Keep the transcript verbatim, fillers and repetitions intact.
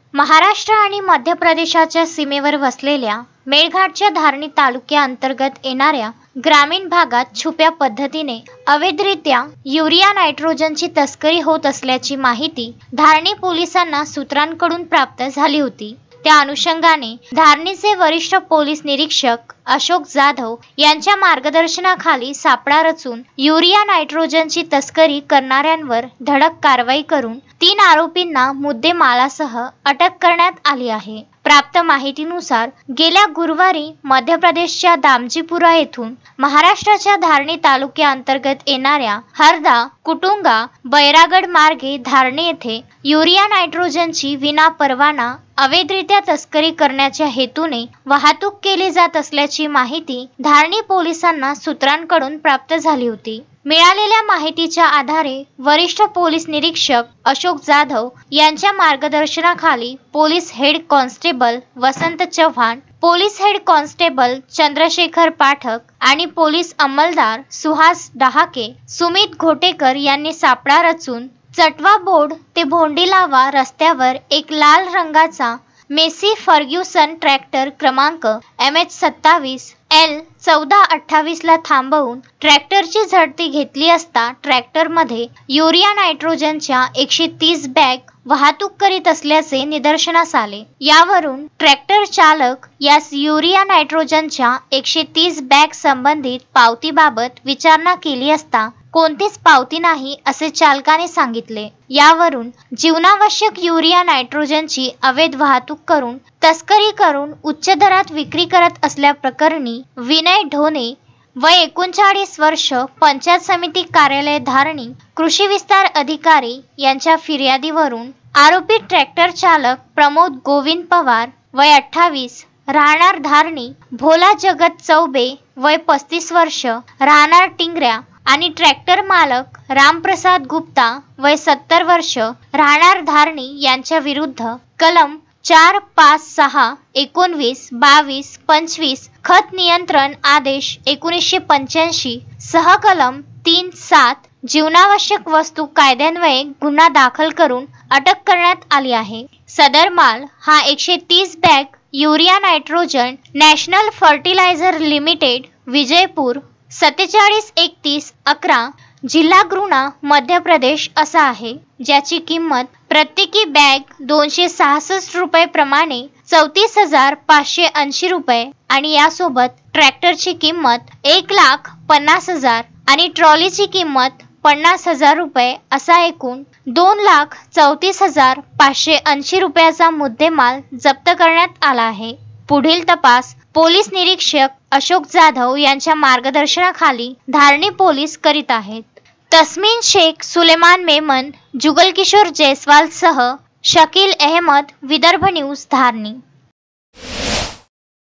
महाराष्ट्र आणि मध्य प्रदेशाच्या सीमेवर वसलेल्या मेळघाटच्या धारणी तालुक्याअंतर्गत येणाऱ्या ग्रामीण भागात छुप्या पद्धतीने अवैधरित्या युरिया नायट्रोजनची तस्करी होत असल्याची माहिती धारणी पोलिसांना सूत्रांकडून प्राप्त झाली होती। त्या अनुषंगाने धारणीचे वरिष्ठ पोलीस निरीक्षक अशोक जाधव यांच्या मार्गदर्शनाखाली सापळा रचून युरिया नायट्रोजनची तस्करी करणाऱ्यांवर धडक कारवाई करून तीन आरोपींना मुद्देमालासह अटक करण्यात आली आहे। प्राप्त माहितीनुसार गेल्या गुरुवारी मध्य प्रदेशच्या दामजीपुरा येथून महाराष्ट्राच्या धारणी तालुक्याअंतर्गत येणाऱ्या हरदा कुटुंगा बैरागड मार्गे धारणी येथे युरिया नायट्रोजनची विना परवाना अवैधरित्या तस्करी करण्याच्या हेतूने वाहतूक केली जात असल्याची माहिती धारणी पोलिसांना सूत्रांकडून प्राप्त झाली होती। मिळालेल्या माहितीच्या आधारे वरिष्ठ पोलीस निरीक्षक अशोक जाधव यांच्या मार्गदर्शनाखाली police head constable Vasant Chavan, police head constable Chandrashekhar Pathak आणि पोलीस अंमलदार सुहास डहाके, सुमित घोटेकर यांनी सापळा रचून चटवा बोर्ड ते भोंडीलावा रस्त्यावर एक लाल रंगाचा मेसी फर्ग्युसन ट्रॅक्टर क्रमांक एम एच सत्तावीस एल चौदा अठ्ठावीस ला थांबवून ट्रॅक्टरची झडती घेतली असता ट्रॅक्टरमध्ये युरिया नायट्रोजनच्या एकशे तीस बॅग वाहतूक करीत असल्याचे निदर्शनास आले। यावरून ट्रॅक्टर चालक यास युरिया नायट्रोजनच्या एकशे तीस बॅग संबंधित पावतीबाबत विचारणा केली असता कोणतीच पावती नाही असे चालकाने सांगितले। यावरून जीवनावश्यक युरिया नायट्रोजनची अवैध वाहतूक करून तस्करी करून उच्च दरात विक्री करत असल्याप्रकरणी विनय ढोणे वय एकोणचाळीस वर्ष, पंचायत समिती कार्यालय धारणी, कृषी विस्तार अधिकारी यांच्या फिर्यादीवरून आरोपी ट्रॅक्टर चालक प्रमोद गोविंद पवार वय अठ्ठावीस, राहणार धारणी, भोला जगत चौबे वय पस्तीस वर्ष, राहणार टिंगऱ्या आणि ट्रॅक्टर मालक रामप्रसाद गुप्ता वय सत्तर वर्ष, राहणार धारणी यांच्या विरुद्ध कलम चार पाच सहा एकोणवीस बावीस पंचवीस खत नियंत्रण आदेश एकोणीसशे पंच्याऐंशी सह कलम तीन सात जीवनावश्यक वस्तू कायद्यान्वये गुन्हा दाखल करून अटक करण्यात आली आहे। सदर माल हा एकशे तीस bag urea nitrogen national fertilizer limited Vijaypur सत्तेचाळीस एकतीस अकरा जिल्हा गृणा मध्य प्रदेश असा आहे, ज्याची किंमत प्रत्येकी बॅग दोनशे सहासष्ट रुपये प्रमाणे चौतीस हजार पाचशे ऐंशी रुपये आणि यासोबत ट्रॅक्टरची किंमत एक लाख पन्नास हजार आणि ट्रॉलीची किंमत पन्नास हजार रुपये असा एकूण दोन लाख चौतीस हजार पाचशे ऐंशी रुपयाचा मुद्देमाल जप्त करण्यात आला आहे। पुढील तपास पोलीस निरीक्षक अशोक जाधव यांच्या मार्गदर्शनाखाली धारणी पोलीस करीत आहेत। तस्मीन शेख सुलेमान मेमन, जुगल किशोर जयस्वाल सह शकील अहमद, विदर्भ न्यूज धारणी।